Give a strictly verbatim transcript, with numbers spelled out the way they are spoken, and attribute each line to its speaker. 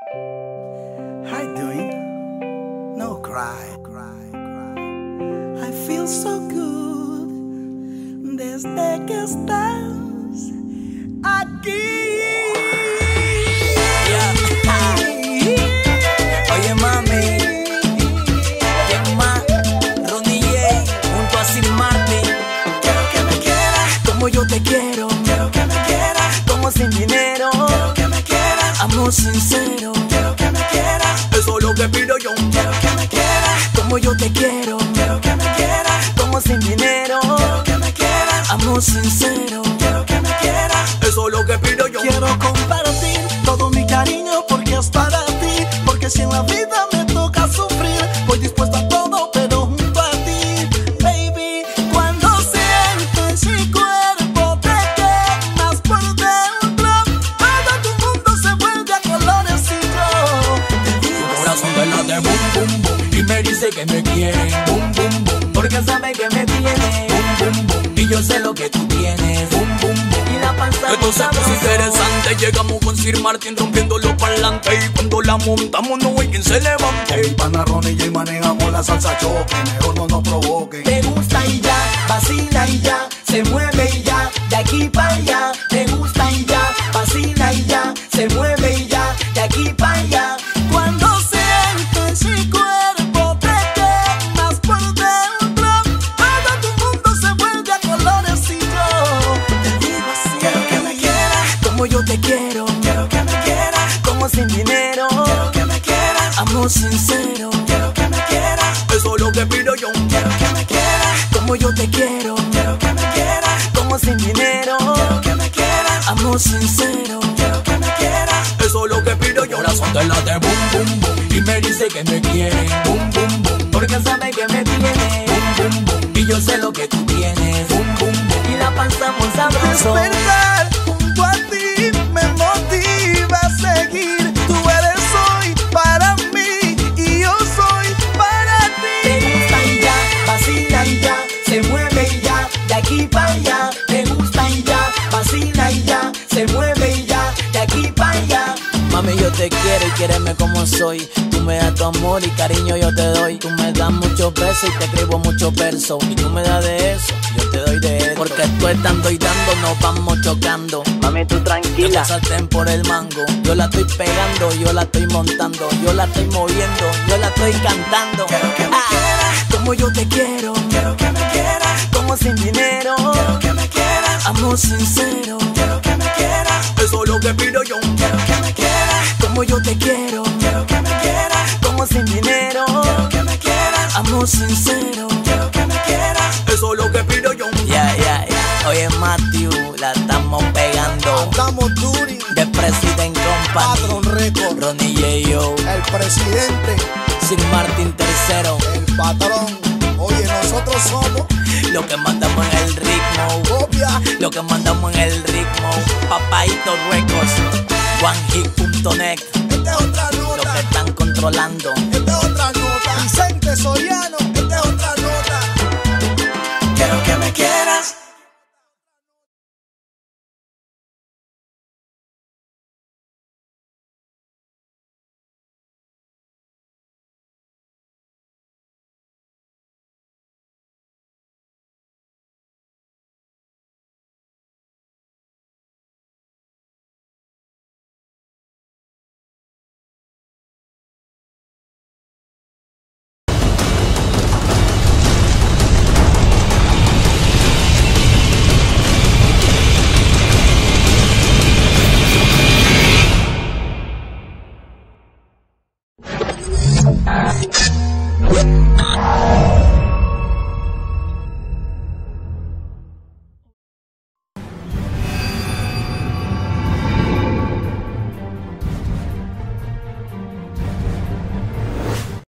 Speaker 1: How you doing? No cry, cry, cry. I feel so good desde que estás aquí.
Speaker 2: Yeah. Oye mami, ¿quién más? Ronnie J junto a Sir Martin.
Speaker 1: Quiero que me quieras
Speaker 2: Como yo te quiero,
Speaker 1: quiero que me quieras
Speaker 2: como sin dinero,
Speaker 1: quiero que me quieras
Speaker 2: amor sincero.
Speaker 1: quiero que me quieras
Speaker 2: Eso es lo que pido yo.
Speaker 1: quiero que me quieras
Speaker 2: Como yo te quiero,
Speaker 1: quiero que me quieras
Speaker 2: como sin dinero,
Speaker 1: quiero que me quieras
Speaker 2: amor sincero.
Speaker 1: quiero que me quieras.
Speaker 2: Eso es lo que pido yo.
Speaker 1: Quiero compartir todo mi cariño porque es para ti, porque si en la vida me toca sufrir, voy dispuesta a todo pero junto a ti, baby. Cuando sientes mi cuerpo te quemas por dentro, todo tu mundo se vuelve a colores y yo te digo
Speaker 2: Tu corazón te late boom, boom, boom y me dice que me quiere, boom, boom, boom, porque sabe que me tiene, boom, boom, boom, y yo sé lo que tú tienes, boom, boom, boom, y la panza
Speaker 3: Esto se puso interesante, llegamos con Sir Martin rompiendo los parlantes y cuando la montamos no hay quien se levante.
Speaker 1: el pana Ronnie y manejamos la salsa choque, mejor no nos provoquen.
Speaker 2: Te gusta y ya, vacila y ya, se mueve y ya, de aquí para allá. Te gusta y ya, vacila y ya, se mueve y ya, de aquí para allá.
Speaker 1: Cuando sientes mi cuerpo te quemas por dentro, todo tu mundo se vuelve a colores y yo te digo así. Quiero que me quieras
Speaker 2: Como yo te quiero,
Speaker 1: quiero que me quieras
Speaker 2: como sin dinero,
Speaker 1: quiero que me quieras
Speaker 2: amor sincero.
Speaker 1: quiero que me quieras
Speaker 3: Eso es lo que pido yo.
Speaker 1: quiero que me quieras
Speaker 2: Como yo te quiero,
Speaker 1: quiero que me quieras
Speaker 2: como sin dinero,
Speaker 1: quiero que me quieras
Speaker 2: amor sincero.
Speaker 1: quiero que me quieras.
Speaker 3: Eso es lo que pido yo. Corazón te late boom, boom, boom y me dice que me quiere, boom, boom, boom,
Speaker 2: Porque sabe que me tiene,
Speaker 3: boom, boom, boom,
Speaker 2: y yo sé lo que tú tienes,
Speaker 3: boom, boom, boom.
Speaker 2: y la panza muy sabroso.
Speaker 1: Despertar junto a ti me motiva a seguir. Tú eres hoy para mí y yo soy para
Speaker 2: Te
Speaker 1: ti.
Speaker 2: gusta y ya, vacila y ya, se mueve y ya, de aquí para allá. Te gusta y ya, vacila y ya, se mueve y ya, de aquí para allá. Mami, yo te quiero y quiéreme como soy. Tú me das tu amor y cariño yo te doy. Tú me das muchos besos y te escribo muchos versos. Y tú me das de eso, yo te doy de eso. Porque tú estando y dando nos vamos chocando. Mami, tú tranquila, salten por el mango. Yo la estoy pegando, yo la estoy montando, yo la estoy moviendo, yo la estoy cantando.
Speaker 1: Quiero que me
Speaker 2: Ah,
Speaker 1: quieras
Speaker 2: como yo te quiero,
Speaker 1: quiero que me quieras
Speaker 2: como sin dinero,
Speaker 1: quiero que me quieras
Speaker 2: amor sincero.
Speaker 1: quiero que me quieras
Speaker 3: Eso es lo que pido yo.
Speaker 1: quiero que me quieras
Speaker 2: Como yo te quiero,
Speaker 1: quiero que me quieras
Speaker 2: como sin dinero,
Speaker 1: quiero que me quieras
Speaker 2: amor sincero.
Speaker 1: quiero que me quieras.
Speaker 3: Eso es lo que pido yo.
Speaker 2: Ya, ya, ya. Oye, Matthew, la estamos pegando.
Speaker 1: Andamos duri,
Speaker 2: The President Company,
Speaker 1: Patron Record,
Speaker 2: Ronnie J. Yo,
Speaker 1: el presidente,
Speaker 2: Sir Martin tercero.
Speaker 1: el patrón. Oye, nosotros somos
Speaker 2: Lo que mandamos en el ritmo,
Speaker 1: copia.
Speaker 2: lo que mandamos en el ritmo. Papaito Records, one hit punto net.
Speaker 1: Esta es otra
Speaker 2: Lo
Speaker 1: nota,
Speaker 2: que están controlando.
Speaker 1: esta es otra nota. Vicente Soriano, esta es otra nota. Quiero que me quieras.
Speaker 2: Ah.